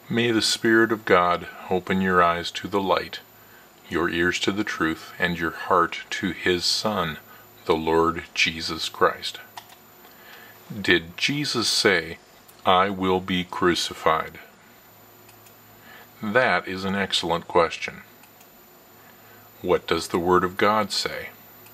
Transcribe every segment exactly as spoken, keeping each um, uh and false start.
May the Spirit of God open your eyes to the light, your ears to the truth, and your heart to His Son, the Lord Jesus Christ. Did Jesus say, "I will be crucified"? That is an excellent question. What does the Word of God say?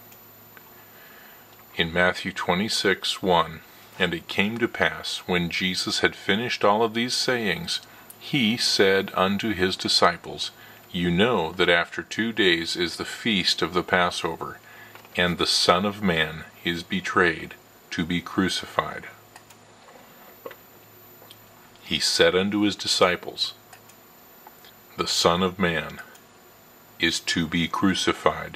In Matthew twenty-six, one, "And it came to pass, when Jesus had finished all of these sayings, He said unto His disciples, You know that after two days is the feast of the Passover, and the Son of Man is betrayed to be crucified. He said unto His disciples, The Son of Man is to be crucified.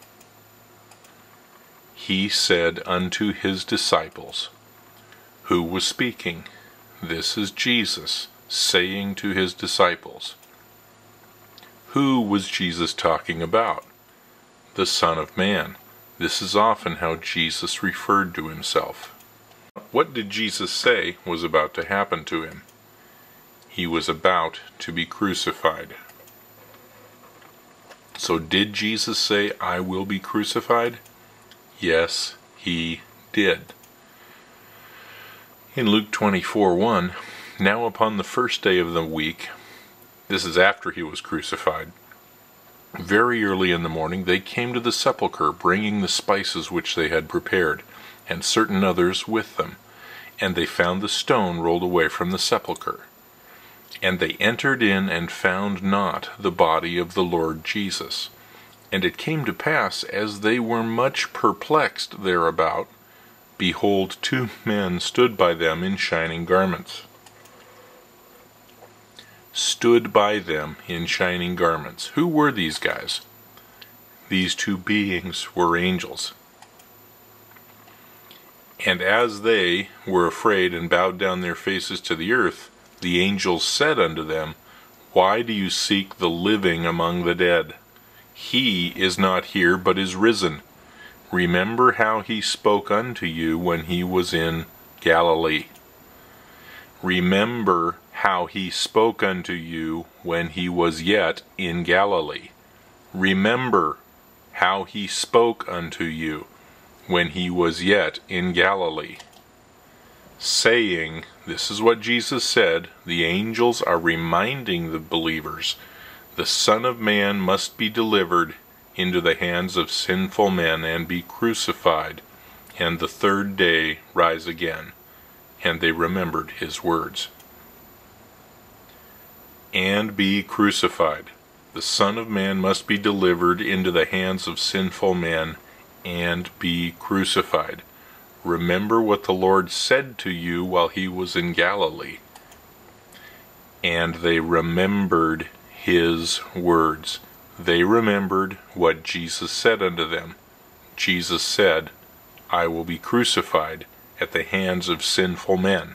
He said unto His disciples. Who was speaking? This is Jesus saying to His disciples. Who was Jesus talking about? The Son of Man. This is often how Jesus referred to Himself. What did Jesus say was about to happen to Him? He was about to be crucified. So did Jesus say, "I will be crucified"? Yes, He did. In Luke twenty-four, one, now upon the first day of the week, this is after He was crucified, very early in the morning they came to the sepulchre, bringing the spices which they had prepared, and certain others with them. And they found the stone rolled away from the sepulchre. And they entered in and found not the body of the Lord Jesus. And it came to pass, as they were much perplexed thereabout, behold, two men stood by them in shining garments. Stood by them in shining garments. Who were these guys? These two beings were angels. And as they were afraid and bowed down their faces to the earth, the angels said unto them, Why do you seek the living among the dead? He is not here, but is risen. Remember how He spoke unto you when He was in Galilee. Remember how He spoke unto you when He was yet in Galilee. Remember how He spoke unto you when He was yet in Galilee. Saying, this is what Jesus said, the angels are reminding the believers, the Son of Man must be delivered into the hands of sinful men and be crucified, and the third day rise again. And they remembered His words. And be crucified. The Son of Man must be delivered into the hands of sinful men and be crucified. Remember what the Lord said to you while He was in Galilee. And they remembered His words. They remembered what Jesus said unto them. Jesus said, I will be crucified at the hands of sinful men.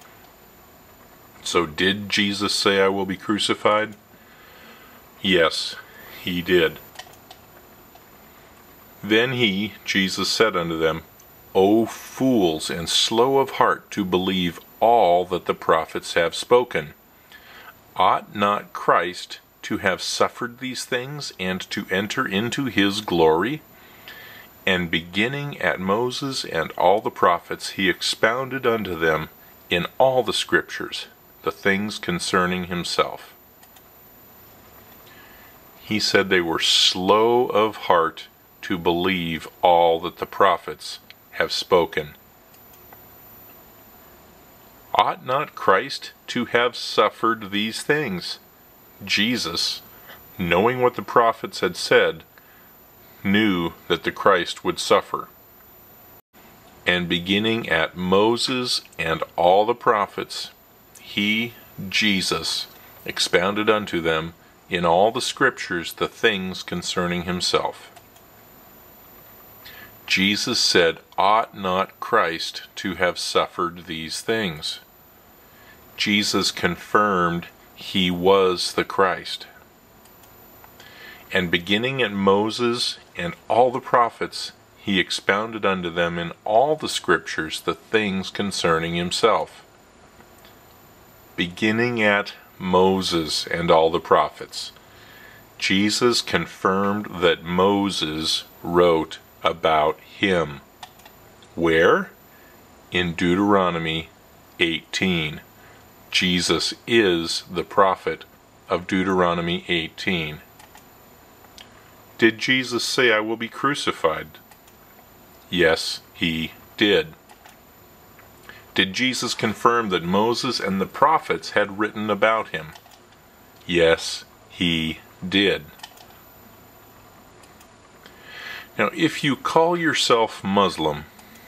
So did Jesus say, I will be crucified? Yes, He did. Then He, Jesus, said unto them, O fools, and slow of heart to believe all that the prophets have spoken. Ought not Christ to have suffered these things, and to enter into His glory? And beginning at Moses and all the prophets, He expounded unto them in all the Scriptures the things concerning Himself. He said they were slow of heart to believe all that the prophets have spoken. Ought not Christ to have suffered these things? Jesus, knowing what the prophets had said, knew that the Christ would suffer. And beginning at Moses and all the prophets, He, Jesus, expounded unto them in all the Scriptures the things concerning Himself. Jesus said, ought not Christ to have suffered these things? Jesus confirmed He was the Christ. And beginning at Moses and all the prophets, He expounded unto them in all the Scriptures the things concerning Himself. Beginning at Moses and all the prophets. Jesus confirmed that Moses wrote about him. Where? In Deuteronomy eighteen. Jesus is the prophet of Deuteronomy eighteen. Did Jesus say, "I will be crucified"? Yes, he did. Did Jesus confirm that Moses and the prophets had written about him? Yes, he did. Now, if you call yourself Muslim,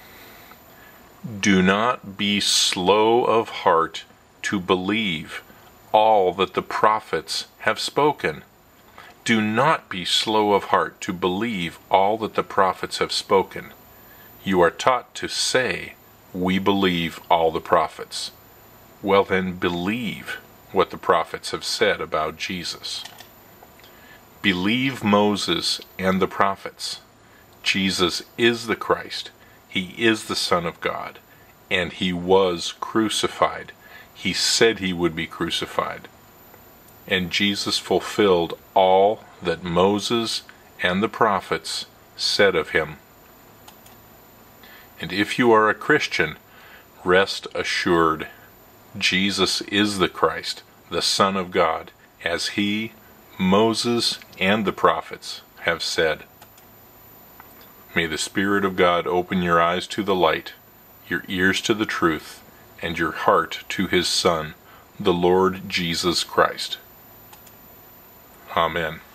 do not be slow of heart to believe all that the prophets have spoken. Do not be slow of heart to believe all that the prophets have spoken. You are taught to say, "We believe all the prophets." Well then, believe what the prophets have said about Jesus. Believe Moses and the prophets. Jesus is the Christ. He is the Son of God. And he was crucified. He said he would be crucified. And Jesus fulfilled all that Moses and the prophets said of him. And if you are a Christian, rest assured, Jesus is the Christ, the Son of God, as he, Moses, and the prophets have said. May the Spirit of God open your eyes to the light, your ears to the truth, and your heart to his Son, the Lord Jesus Christ. Amen.